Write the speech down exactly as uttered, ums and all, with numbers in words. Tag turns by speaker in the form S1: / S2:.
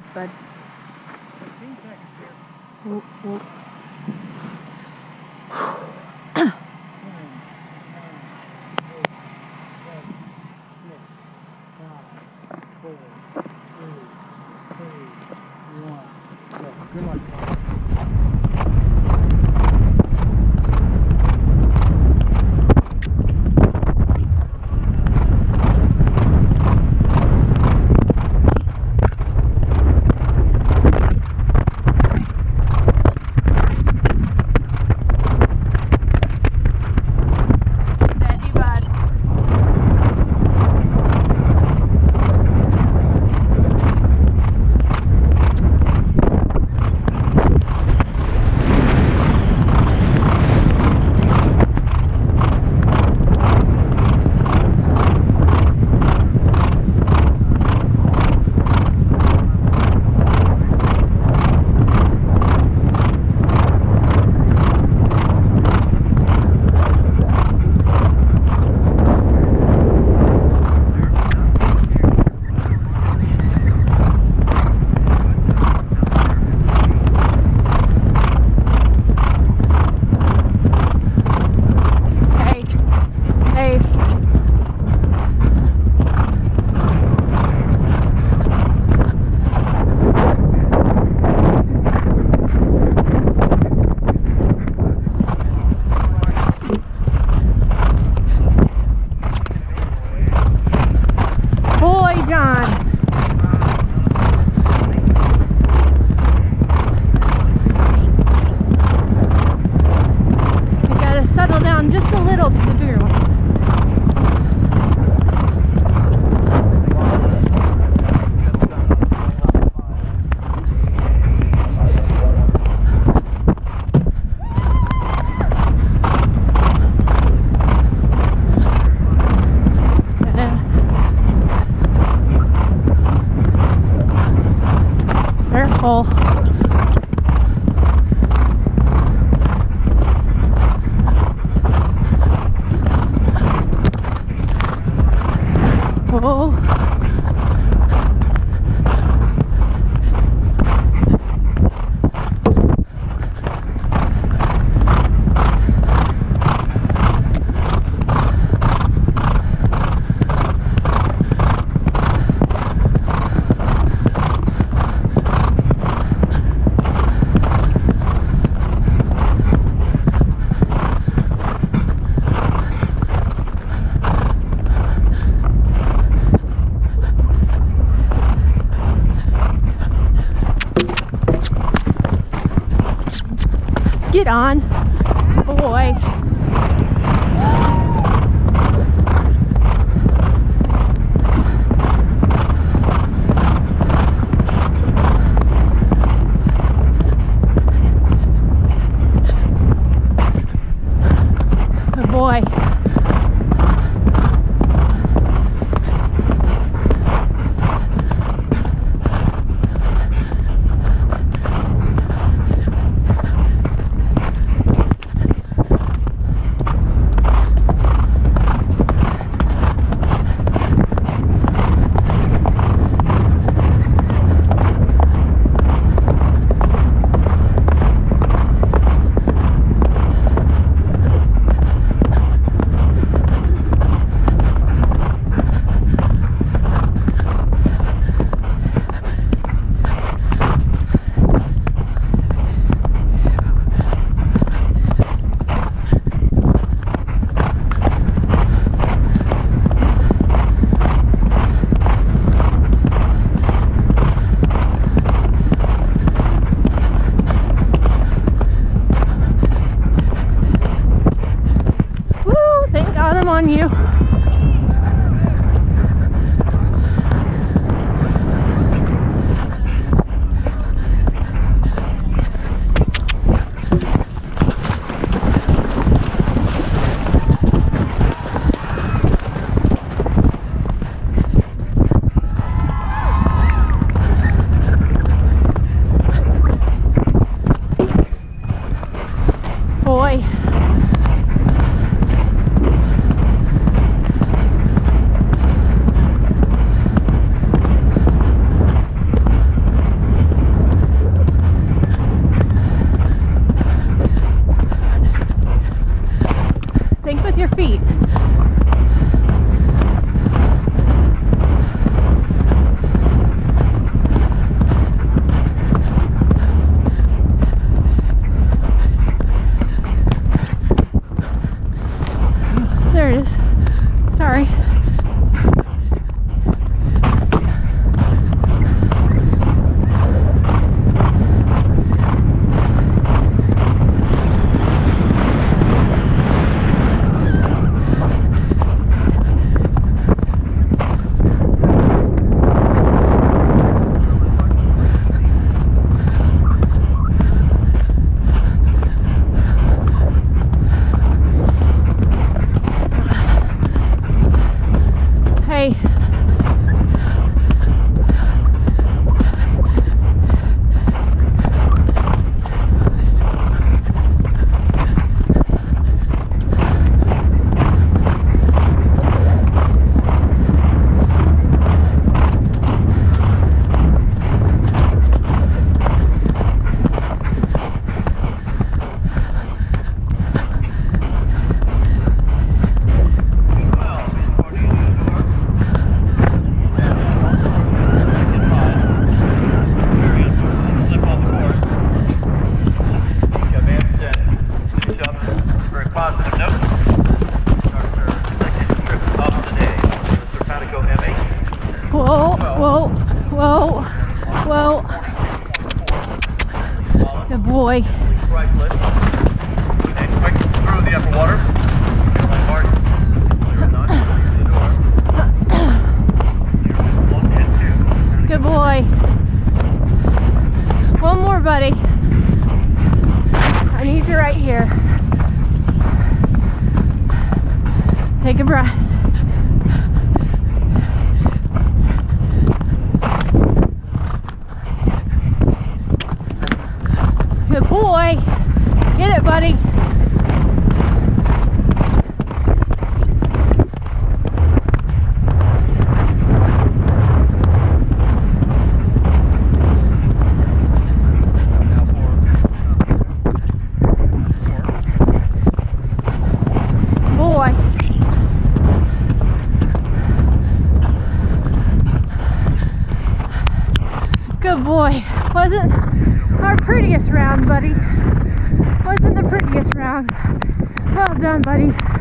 S1: bud.
S2: fifteen seconds here.
S1: Whoop, whoop.
S2: Good luck.
S1: Steady, bud. Just a little to the bigger ones. Careful. Oh. Get on, boy. Good boy. Whoa, whoa, whoa. Good boy.
S3: Simply Priceless. And quick through the upper water. My mark. Clear as none. Clear the door. One and two.
S1: Good boy. One more, buddy. I need you right here. Take a breath. Good boy. Get it, buddy. Boy. Good boy. Wasn't our prettiest round, buddy. Wasn't the prettiest round. Well done, buddy.